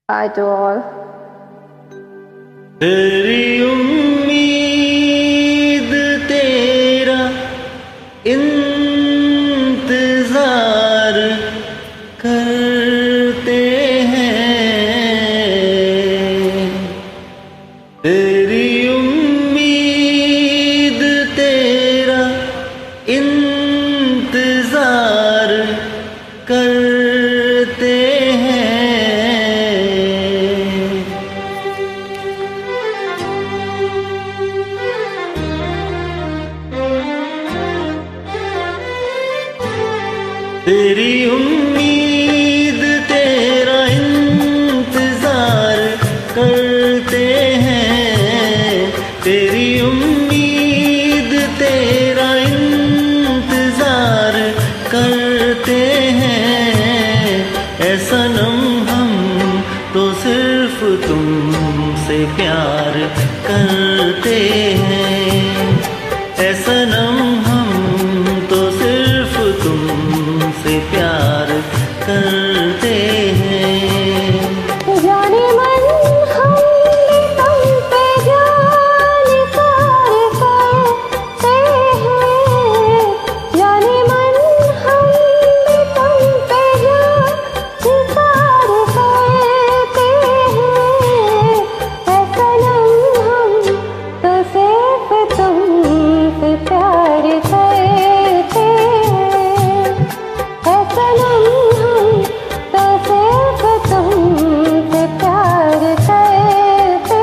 Hi to all. तेरी उम्मीद तेरा इंतजार करते हैं। तेरी उम्मीद तेरा इंतजार करते हैं। तेरी उम्मीद तेरा इंतजार करते हैं। तेरी उम्मीद तेरा इंतजार करते हैं। ऐ सनम हम तो सिर्फ तुमसे प्यार करते हैं। ऐ सनम हम तो सिर्फ तुमसे प्यार करते हैं। जाने मन हम तुम पे जान कार करते हैं। जाने मन हम तुम पे जान कार करते हैं। ऐ सनम हम तो सिर्फ तुमसे प्यार करते हैं। ऐ सनम हम तो सिर्फ तुमसे प्यार करते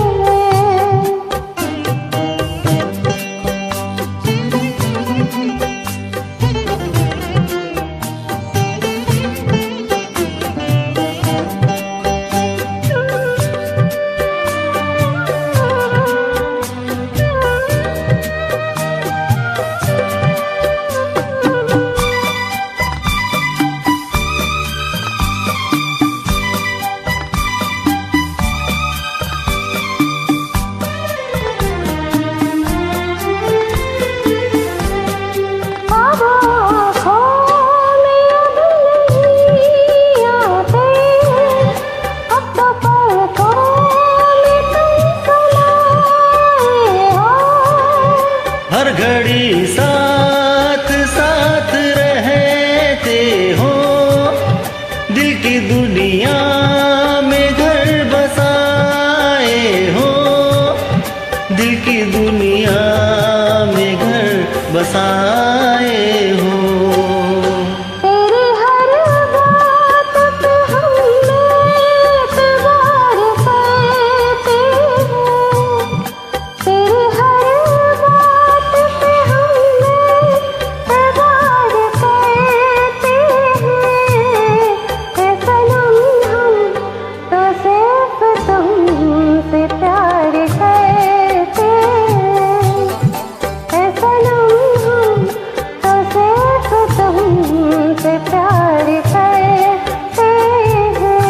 हर घड़ी साथ साथ रहते हो। दिल की दुनिया में घर बसाए हो। दिल की दुनिया में घर बसाए हो। तेरी हर बात पे हम एतबार करते हैं। तेरी हर बात पे हम एतबार करते हैं। ऐ सनम हम तो सिर्फ तुमसे प्यार करते हैं। ऐ सनम हम तो सिर्फ तुमसे प्यार करते हैं।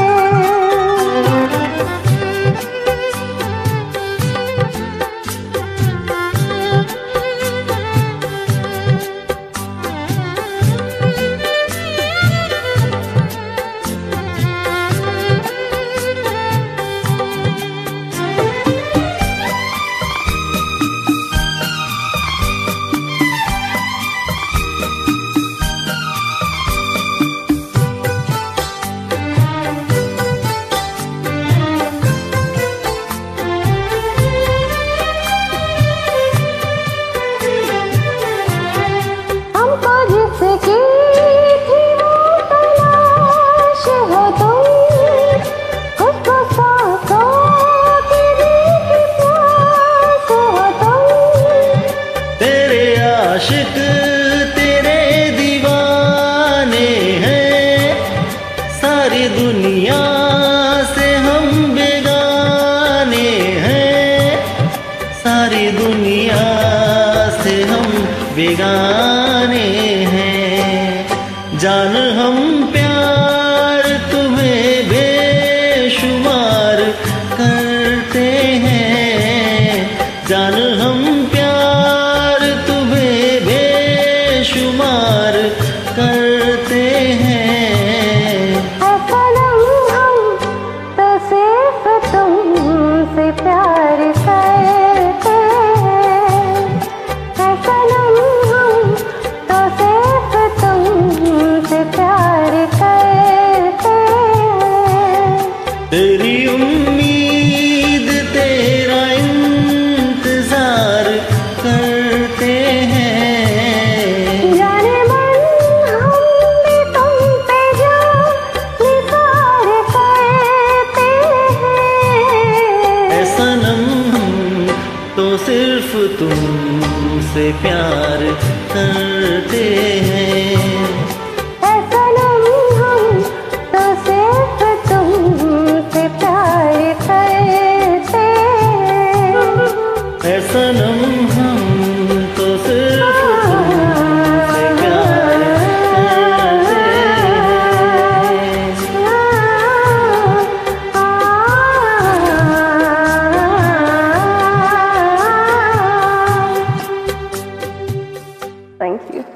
हमको जिसकी थी वो तलाश हो तुम। उसको सांसों की भी प्यास हो तुम। तेरे आशिक तेरे दीवाने हैं। सारी दुनिया से हम बेगाने हैं। सारी दुनिया से हम बेगाने हैं। जान हम प्यार तुम्हें बेशुमार करते हैं। जान हम प्यार तुम्हें बेशुमार करते हैं। ऐ सनम हम तो प्यार करते हैं। ऐ सनम हम तो सिर्फ तुमसे प्यार करते हैं। तेरी उम्मीद तेरा इंतजार करते हैं। जाने मन हम भी तुम पे जो निसार करते हैं। ऐ सनम हम तो सिर्फ तुमसे प्यार करते हैं। ऐ सनम हम तो सिर्फ तुमसे प्यार करते हैं। ऐ सनम हम तो सिर्फ तुमसे प्यार करते हैं। Thank you.